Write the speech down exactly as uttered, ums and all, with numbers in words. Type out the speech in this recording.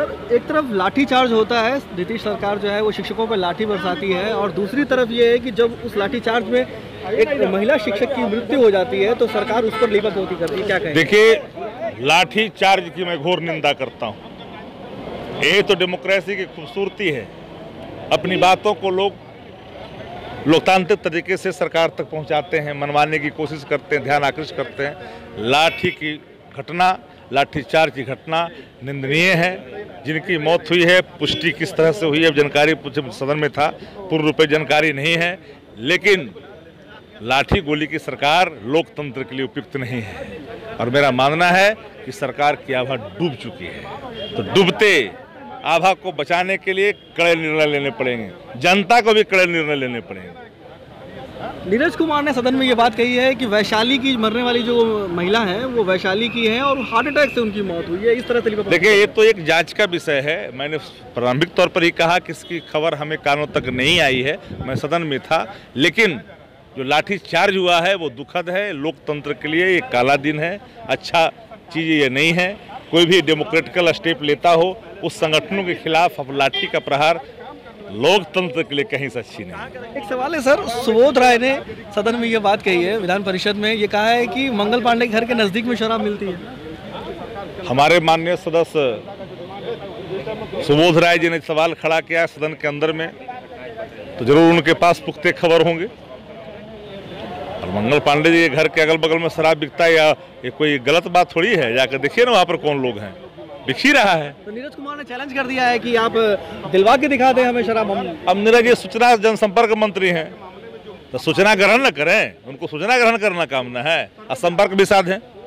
एक तरफ लाठी चार्ज होता है, नीतीश सरकार जो है वो शिक्षकों पर लाठी बरसाती है, और दूसरी तरफ ये है कि जब उस लाठी चार्ज में एक महिला शिक्षक की मृत्यु हो जाती है तो सरकार उस पर लिपत होती करती है। क्या कहें? देखिए, लाठी चार्ज की मैं घोर निंदा करता हूँ। ये तो डेमोक्रेसी की खूबसूरती है, अपनी बातों को लोग लोकतांत्रिक तरीके से सरकार तक पहुंचाते हैं, मनवाने की कोशिश करते हैं, ध्यान आकृष्ट करते हैं। लाठी की घटना, लाठीचार्ज की घटना निंदनीय है। जिनकी मौत हुई है, पुष्टि किस तरह से हुई है जानकारी सदन में था, पूर्ण रूप से जानकारी नहीं है, लेकिन लाठी गोली की सरकार लोकतंत्र के लिए उपयुक्त नहीं है। और मेरा मानना है कि सरकार की आभा डूब चुकी है, तो डूबते आभा को बचाने के लिए कड़े निर्णय लेने पड़ेंगे, जनता को भी कड़े निर्णय लेने पड़ेंगे। नीरज कुमार ने सदन में ये बात कही है कि वैशाली की मरने वाली जो महिला है वो वैशाली की है और हार्ट अटैक से उनकी मौत हुई है। इस तरह से देखिए, ये तो एक जांच का विषय है। मैंने प्रारंभिक तौर पर ही कहा कि इसकी खबर हमें कानों तक नहीं आई है, मैं सदन में था, लेकिन जो लाठी चार्ज हुआ है वो दुखद है। लोकतंत्र के लिए ये काला दिन है, अच्छा चीज़ ये नहीं है। कोई भी डेमोक्रेटिकल स्टेप लेता हो, उस संगठनों के खिलाफ अब लाठी का प्रहार लोकतंत्र के लिए कहीं से अच्छी नहीं। एक सवाल है सर, सुबोध राय ने सदन में ये बात कही है, विधान परिषद में ये कहा है कि मंगल पांडे के घर के नजदीक में शराब मिलती है। हमारे माननीय सदस्य सुबोध राय जी ने सवाल खड़ा किया सदन के अंदर में, तो जरूर उनके पास पुख्ते खबर होंगे। और मंगल पांडे जी के घर के अगल बगल में शराब बिकता है, या ये कोई गलत बात थोड़ी है। जाकर देखिए ना वहाँ पर कौन लोग हैं, बिक ही रहा है। तो नीरज कुमार ने चैलेंज कर दिया है कि आप दिलवा के दिखा दें हमें शराब। अब नीरज जी सूचना जनसंपर्क मंत्री हैं, तो सूचना ग्रहण न करें, उनको सूचना ग्रहण करना काम न है, और संपर्क भी साधें।